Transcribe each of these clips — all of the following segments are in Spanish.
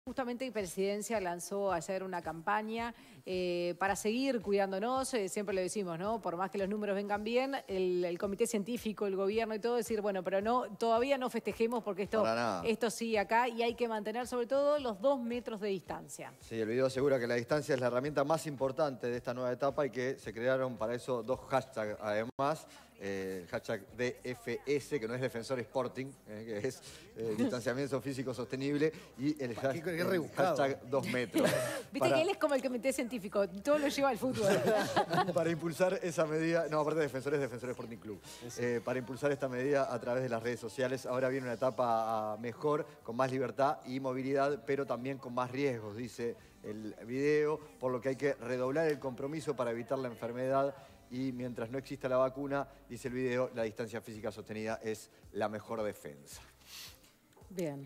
Justamente la Presidencia lanzó ayer una campaña para seguir cuidándonos, siempre lo decimos, ¿no? Por más que los números vengan bien, el comité científico, el gobierno y todo, decir, bueno, pero no, todavía no festejemos porque esto sigue acá y hay que mantener sobre todo los 2 metros de distancia. Sí, el video asegura que la distancia es la herramienta más importante de esta nueva etapa y que se crearon para eso 2 hashtags además. El hashtag DFS, que no es Defensor Sporting, que es distanciamiento físico sostenible, y el hashtag 2 metros. Viste que él es como el comité científico, todo lo lleva al fútbol. Para impulsar esa medida, no, aparte de Defensor es Defensor Sporting Club, para impulsar esta medida a través de las redes sociales. Ahora viene una etapa mejor, con más libertad y movilidad, pero también con más riesgos, dice el video, por lo que hay que redoblar el compromiso para evitar la enfermedad. Y mientras no exista la vacuna, dice el video, la distancia física sostenida es la mejor defensa. Bien.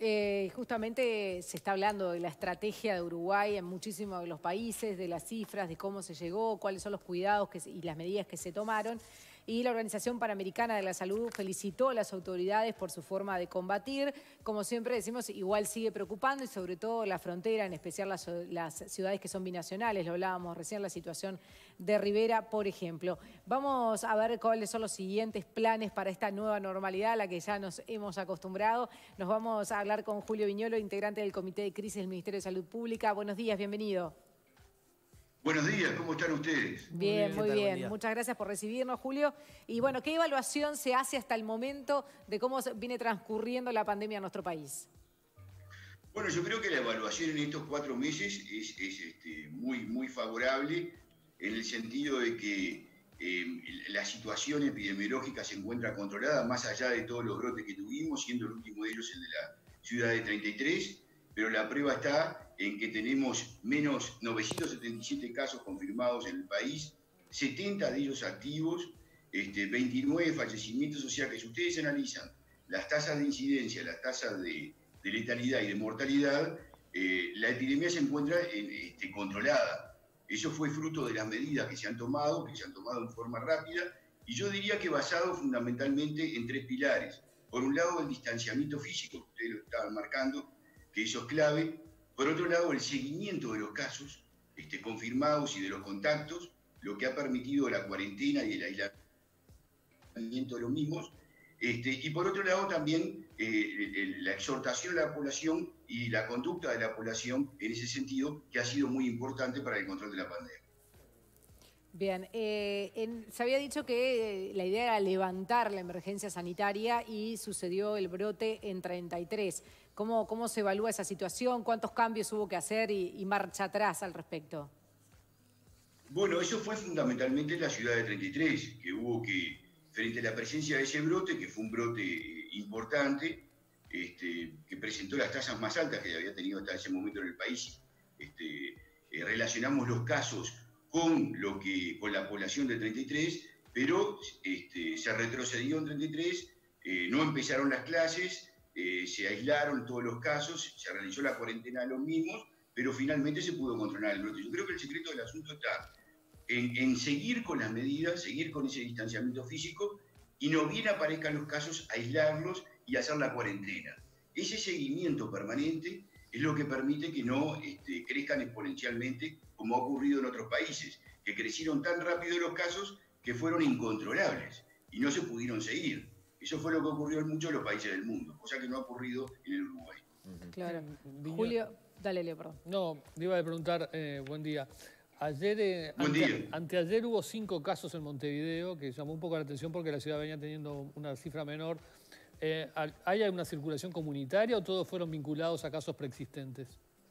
Justamente se está hablando de la estrategia de Uruguay en muchísimos de los países, de las cifras, de cómo se llegó, cuáles son los cuidados y las medidas que se tomaron. Y la Organización Panamericana de la Salud felicitó a las autoridades por su forma de combatir. Como siempre decimos, igual sigue preocupando y sobre todo la frontera, en especial las ciudades que son binacionales. Lo hablábamos recién, la situación de Rivera, por ejemplo. Vamos a ver cuáles son los siguientes planes para esta nueva normalidad a la que ya nos hemos acostumbrado. Nos vamos a hablar con Julio Viñolo, integrante del Comité de Crisis del Ministerio de Salud Pública. Buenos días, bienvenido. Buenos días, ¿cómo están ustedes? Bien, muy bien. Muchas gracias por recibirnos, Julio. Y bueno, ¿qué evaluación se hace hasta el momento de cómo viene transcurriendo la pandemia en nuestro país? Bueno, yo creo que la evaluación en estos 4 meses es muy favorable en el sentido de que la situación epidemiológica se encuentra controlada, más allá de todos los brotes que tuvimos, siendo el último de ellos el de la ciudad de 33, pero la prueba está en que tenemos menos 977 casos confirmados en el país, 70 de ellos activos, 29 fallecimientos, o sea que si ustedes analizan las tasas de incidencia, las tasas de letalidad y de mortalidad, la epidemia se encuentra controlada. Eso fue fruto de las medidas que se han tomado en forma rápida, y yo diría que basado fundamentalmente en 3 pilares. Por un lado, el distanciamiento físico, ustedes lo estaban marcando, que eso es clave. Por otro lado, el seguimiento de los casos confirmados y de los contactos, lo que ha permitido la cuarentena y el aislamiento de los mismos. Y por otro lado también la exhortación a la población y la conducta de la población en ese sentido, que ha sido muy importante para el control de la pandemia. Bien, se había dicho que la idea era levantar la emergencia sanitaria y sucedió el brote en 33. ¿Cómo se evalúa esa situación? ¿Cuántos cambios hubo que hacer y marcha atrás al respecto? Bueno, eso fue fundamentalmente en la ciudad de 33, que hubo que, frente a la presencia de ese brote, que fue un brote importante, que presentó las tasas más altas que había tenido hasta ese momento en el país, relacionamos los casos con la población de 33, pero se retrocedió en 33, no empezaron las clases, se aislaron todos los casos, se realizó la cuarentena de los mismos, pero finalmente se pudo controlar el brote. Yo creo que el secreto del asunto está en seguir con las medidas, seguir con ese distanciamiento físico, y no bien aparezcan los casos, aislarlos y hacer la cuarentena. Ese seguimiento permanente es lo que permite que no crezcan exponencialmente, como ha ocurrido en otros países, que crecieron tan rápido los casos que fueron incontrolables y no se pudieron seguir. Eso fue lo que ocurrió en muchos de los países del mundo, cosa que no ha ocurrido en el Uruguay. Claro. Julio, dale, Leo, perdón. No, le iba a preguntar, buen día. Anteayer hubo 5 casos en Montevideo, que llamó un poco la atención porque la ciudad venía teniendo una cifra menor. ¿Hay alguna circulación comunitaria o todos fueron vinculados a casos preexistentes?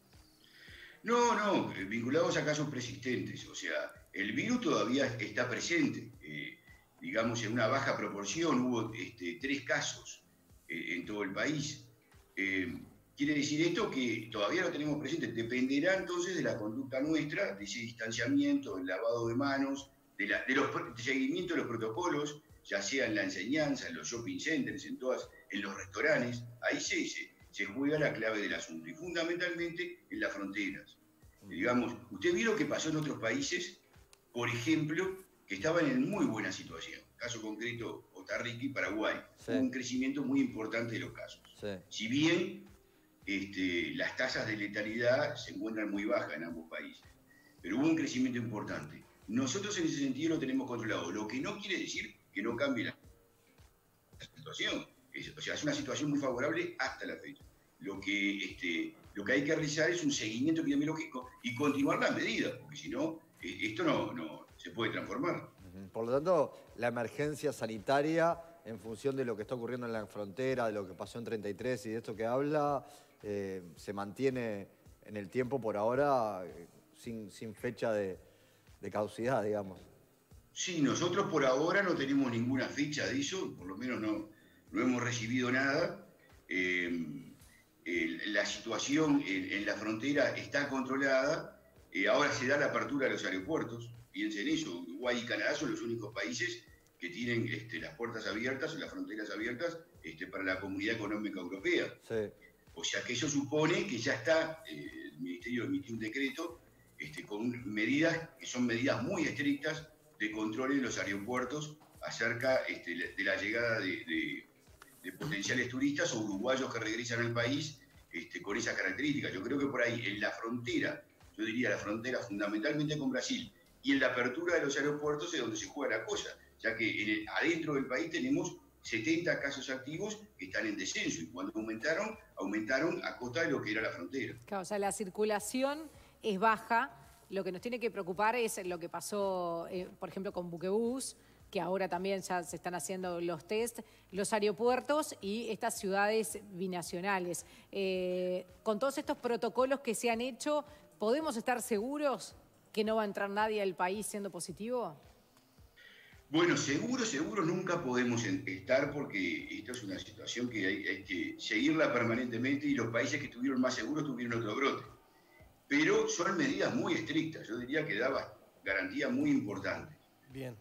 No, vinculados a casos preexistentes. O sea, el virus todavía está presente. Digamos, en una baja proporción, hubo 3 casos en todo el país. Quiere decir esto que todavía lo tenemos presente. Dependerá entonces de la conducta nuestra, de ese distanciamiento, del lavado de manos, del seguimiento de los protocolos, ya sea en la enseñanza, en los shopping centers, en los restaurantes. Ahí se juega la clave del asunto, y fundamentalmente en las fronteras. Digamos, usted vio lo que pasó en otros países, por ejemplo, que estaban en muy buena situación. Caso concreto, Costa Rica y Paraguay. Sí. Hubo un crecimiento muy importante de los casos. Sí. Si bien las tasas de letalidad se encuentran muy bajas en ambos países. Pero hubo un crecimiento importante. Nosotros en ese sentido lo tenemos controlado, lo que no quiere decir que no cambie la situación. O sea, es una situación muy favorable hasta la fecha. Lo que hay que realizar es un seguimiento epidemiológico y continuar las medidas, porque si no, esto no se puede transformar. Por lo tanto, la emergencia sanitaria, en función de lo que está ocurriendo en la frontera, de lo que pasó en 33 y de esto que habla, se mantiene en el tiempo por ahora sin fecha de caducidad, digamos. Sí, nosotros por ahora no tenemos ninguna fecha de eso, por lo menos no hemos recibido nada. La situación en la frontera está controlada. Ahora se da la apertura de los aeropuertos. Piensen eso, Uruguay y Canadá son los únicos países que tienen las puertas abiertas, las fronteras abiertas para la Comunidad Económica Europea. Sí. O sea que eso supone que ya está, el Ministerio emitió un decreto con medidas que son medidas muy estrictas de control en los aeropuertos acerca de la llegada de potenciales turistas o uruguayos que regresan al país con esas características. Yo creo que por ahí en la frontera, yo diría la frontera fundamentalmente con Brasil, y en la apertura de los aeropuertos es donde se juega la cosa, ya que adentro del país tenemos 70 casos activos que están en descenso y cuando aumentaron a costa de lo que era la frontera. Claro, o sea, la circulación es baja. Lo que nos tiene que preocupar es lo que pasó, por ejemplo, con Buquebús, que ahora también ya se están haciendo los test, los aeropuertos y estas ciudades binacionales. Con todos estos protocolos que se han hecho, ¿podemos estar seguros que no va a entrar nadie al país siendo positivo? Bueno, seguro nunca podemos estar porque esto es una situación que hay que seguirla permanentemente y los países que estuvieron más seguros tuvieron otro brote. Pero son medidas muy estrictas, yo diría que daba garantía muy importante. Bien.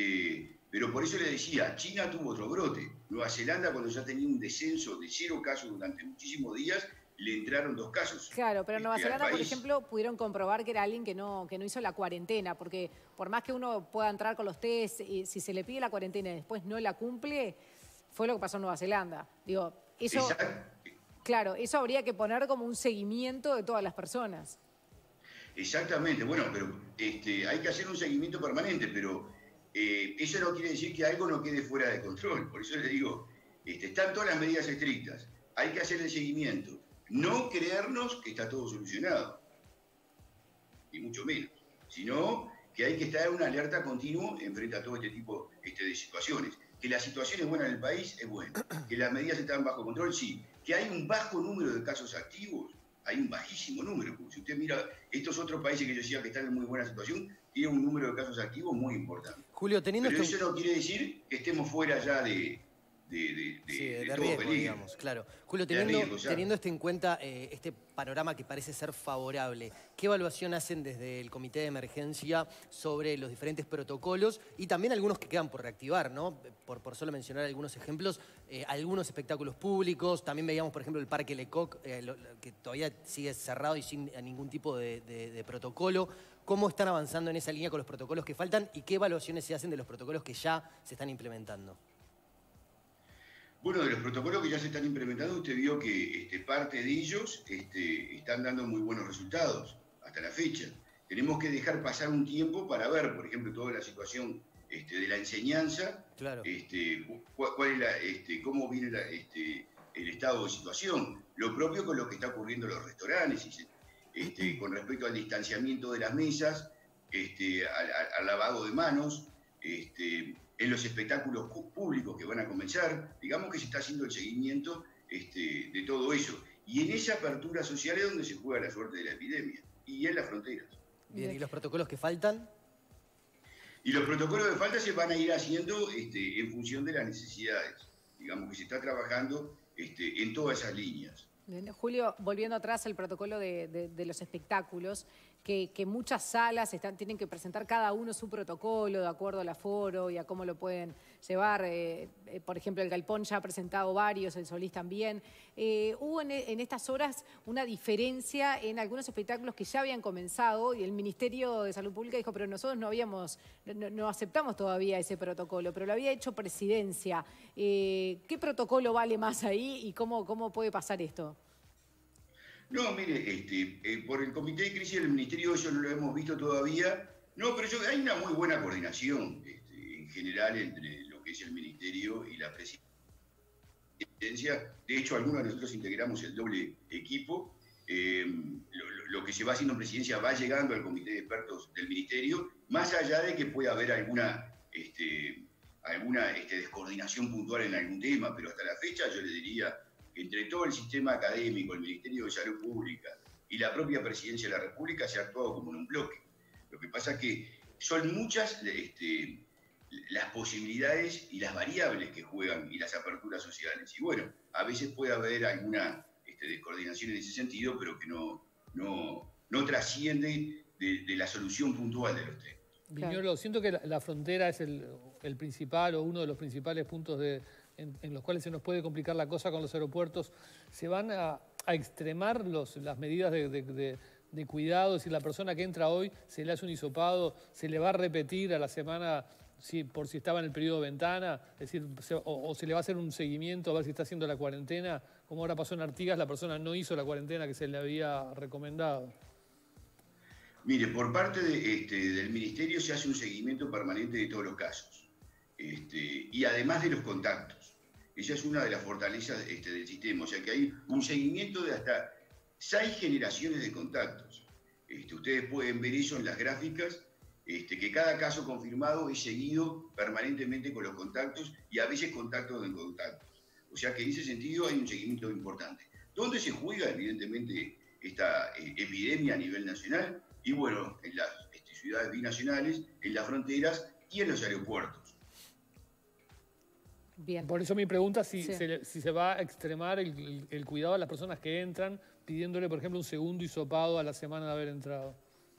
Pero por eso le decía, China tuvo otro brote. Nueva Zelanda, cuando ya tenía un descenso de 0 casos durante muchísimos días, le entraron 2 casos. Claro, pero en Nueva Zelanda, por ejemplo, pudieron comprobar que era alguien que no hizo la cuarentena, porque por más que uno pueda entrar con los test, y si se le pide la cuarentena y después no la cumple, fue lo que pasó en Nueva Zelanda. Digo, eso, claro, eso habría que poner como un seguimiento de todas las personas. Exactamente, bueno, pero hay que hacer un seguimiento permanente, pero eso no quiere decir que algo no quede fuera de control. Por eso le digo, están todas las medidas estrictas, hay que hacer el seguimiento. No creernos que está todo solucionado, ni mucho menos, sino que hay que estar en una alerta continua en frente a todo este tipo de situaciones. Que la situación es buena en el país, es bueno. Que las medidas están bajo control, sí. Que hay un bajo número de casos activos, hay un bajísimo número. Porque si usted mira estos otros países que yo decía que están en muy buena situación, tienen un número de casos activos muy importante. Julio, pero eso no quiere decir que estemos fuera ya de todo riesgo, peligro. digamos, claro. Julio, teniendo esto en cuenta, este panorama que parece ser favorable, ¿qué evaluación hacen desde el Comité de Emergencia sobre los diferentes protocolos y también algunos que quedan por reactivar, ¿no? Por solo mencionar algunos ejemplos, algunos espectáculos públicos, también veíamos, por ejemplo, el Parque Lecoq, que todavía sigue cerrado y sin ningún tipo de protocolo. ¿Cómo están avanzando en esa línea con los protocolos que faltan y qué evaluaciones se hacen de los protocolos que ya se están implementando? Bueno, de los protocolos que ya se están implementando, usted vio que parte de ellos están dando muy buenos resultados hasta la fecha. Tenemos que dejar pasar un tiempo para ver, por ejemplo, toda la situación de la enseñanza, claro. cuál es cómo viene el estado de situación. Lo propio con lo que está ocurriendo en los restaurantes, con respecto al distanciamiento de las mesas, al lavado de manos, en los espectáculos públicos que van a comenzar, digamos que se está haciendo el seguimiento de todo eso. Y en esa apertura social es donde se juega la suerte de la epidemia, y en las fronteras. Bien, ¿y los protocolos que faltan? Y los protocolos que faltan se van a ir haciendo en función de las necesidades. Digamos que se está trabajando en todas esas líneas. Julio, volviendo atrás al protocolo de los espectáculos, que muchas salas tienen que presentar cada uno su protocolo de acuerdo al aforo y a cómo lo pueden llevar. Por ejemplo, el Galpón ya ha presentado varios, el Solís también. Hubo en estas horas una diferencia en algunos espectáculos que ya habían comenzado y el Ministerio de Salud Pública dijo, pero nosotros no aceptamos todavía ese protocolo, pero lo había hecho Presidencia. ¿Qué protocolo vale más ahí y cómo puede pasar esto? No, mire, por el Comité de Crisis del Ministerio eso no lo hemos visto todavía. No, pero hay una muy buena coordinación en general entre lo que es el Ministerio y la Presidencia. De hecho, algunos de nosotros integramos el doble equipo. Lo que se va haciendo en Presidencia va llegando al Comité de Expertos del Ministerio, más allá de que pueda haber alguna descoordinación puntual en algún tema, pero hasta la fecha yo le diría que entre todo el sistema académico, el Ministerio de Salud Pública y la propia Presidencia de la República se ha actuado como en un bloque. Lo que pasa es que son muchas las posibilidades y las variables que juegan y las aperturas sociales. Y bueno, a veces puede haber alguna descoordinación en ese sentido, pero que no trasciende de la solución puntual de los temas. Viñolo, siento que la frontera es el principal o uno de los principales puntos en los cuales se nos puede complicar la cosa con los aeropuertos. ¿Se van a extremar las medidas de cuidado? Si la persona que entra hoy se le hace un hisopado, ¿se le va a repetir a la semana por si estaba en el periodo de ventana? Es decir, o se le va a hacer un seguimiento a ver si está haciendo la cuarentena. Como ahora pasó en Artigas, la persona no hizo la cuarentena que se le había recomendado. Mire, por parte del Ministerio se hace un seguimiento permanente de todos los casos. Y además de los contactos. Esa es una de las fortalezas del sistema. O sea que hay un seguimiento de hasta 6 generaciones de contactos. Ustedes pueden ver eso en las gráficas, que cada caso confirmado es seguido permanentemente con los contactos y a veces contactos de contactos. O sea que en ese sentido hay un seguimiento importante. ¿Dónde se juega, evidentemente, esta epidemia a nivel nacional? Y bueno, en las ciudades binacionales, en las fronteras y en los aeropuertos. Bien. Por eso mi pregunta si se va a extremar el cuidado a las personas que entran, pidiéndole, por ejemplo, un segundo hisopado a la semana de haber entrado.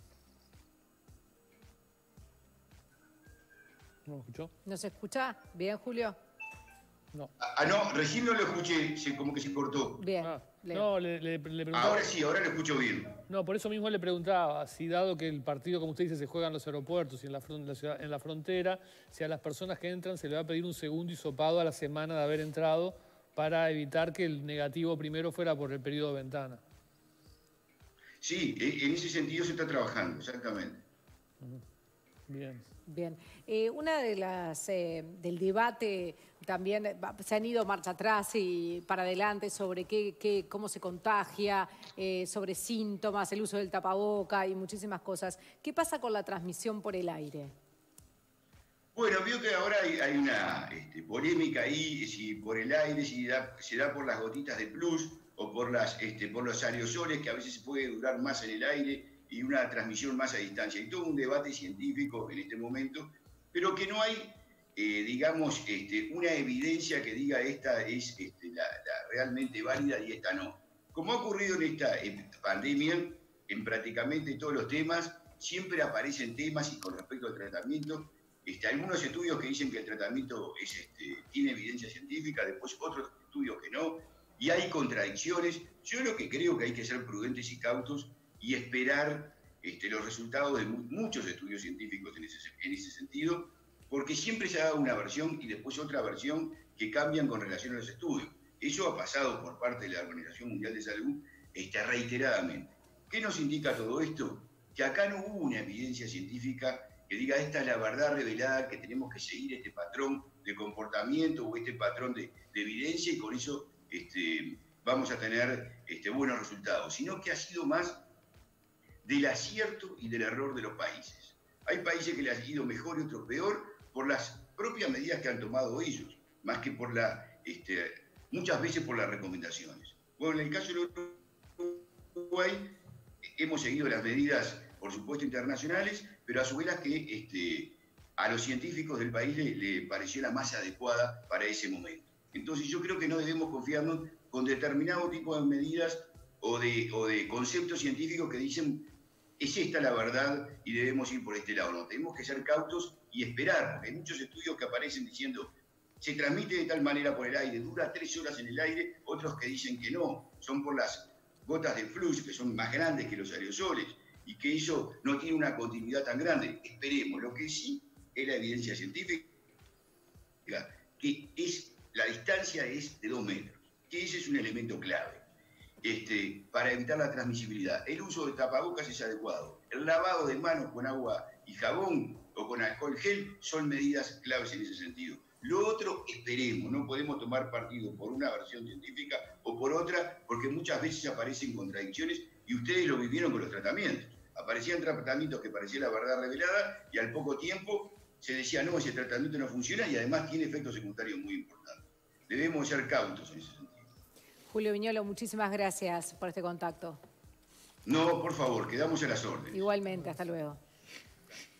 ¿No lo escuchó? ¿No se escucha? ¿Bien, Julio? No. No, recién no lo escuché, como que se cortó. Bien. No, le preguntaba. Ahora sí, ahora lo escucho bien. No, por eso mismo le preguntaba, si dado que el partido, como usted dice, se juega en los aeropuertos y en la frontera, si a las personas que entran se le va a pedir un segundo hisopado a la semana de haber entrado para evitar que el negativo primero fuera por el periodo de ventana. Sí, en ese sentido se está trabajando, exactamente. Bien. Bien. Una de las del debate también se han ido marcha atrás y para adelante sobre cómo se contagia, sobre síntomas, el uso del tapaboca y muchísimas cosas. ¿Qué pasa con la transmisión por el aire? Bueno, veo que ahora hay una polémica ahí, si por el aire, si se da por las gotitas de plus o por los aerosoles, que a veces se puede durar más en el aire y una transmisión más a distancia. Hay todo un debate científico en este momento, pero que no hay, digamos, una evidencia que diga esta es la realmente válida y esta no. Como ha ocurrido en esta pandemia, en prácticamente todos los temas, siempre aparecen temas y con respecto al tratamiento, algunos estudios que dicen que el tratamiento tiene evidencia científica, después otros estudios que no, y hay contradicciones. Yo lo que creo que hay que ser prudentes y cautos y esperar los resultados de muchos estudios científicos en ese sentido, porque siempre se ha dado una versión y después otra versión que cambian con relación a los estudios. Eso ha pasado por parte de la Organización Mundial de Salud reiteradamente. ¿Qué nos indica todo esto? Que acá no hubo una evidencia científica que diga esta es la verdad revelada, que tenemos que seguir este patrón de comportamiento o este patrón de evidencia y con eso vamos a tener buenos resultados, sino que ha sido más del acierto y del error de los países. Hay países que les ha ido mejor y otros peor por las propias medidas que han tomado ellos, más que por muchas veces por las recomendaciones. Bueno, en el caso de Uruguay hemos seguido las medidas, por supuesto, internacionales, pero a su vez las que a los científicos del país le pareció la más adecuada para ese momento. Entonces yo creo que no debemos confiarnos con determinado tipo de medidas o de conceptos científicos que dicen es esta la verdad y debemos ir por este lado. No, tenemos que ser cautos y esperar, porque hay muchos estudios que aparecen diciendo se transmite de tal manera por el aire, dura 3 horas en el aire, otros que dicen que no, son por las gotas de flux que son más grandes que los aerosoles y que eso no tiene una continuidad tan grande. Esperemos, lo que sí es la evidencia científica, que la distancia es de 2 metros, que ese es un elemento clave. para evitar la transmisibilidad. El uso de tapabocas es adecuado. El lavado de manos con agua y jabón o con alcohol gel son medidas claves en ese sentido. Lo otro, esperemos, no podemos tomar partido por una versión científica o por otra, porque muchas veces aparecen contradicciones y ustedes lo vivieron con los tratamientos. Aparecían tratamientos que parecían la verdad revelada y al poco tiempo se decía, no, ese tratamiento no funciona y además tiene efectos secundarios muy importantes. Debemos ser cautos en ese sentido. Julio Viñolo, muchísimas gracias por este contacto. No, por favor, quedamos a las órdenes. Igualmente, hasta luego.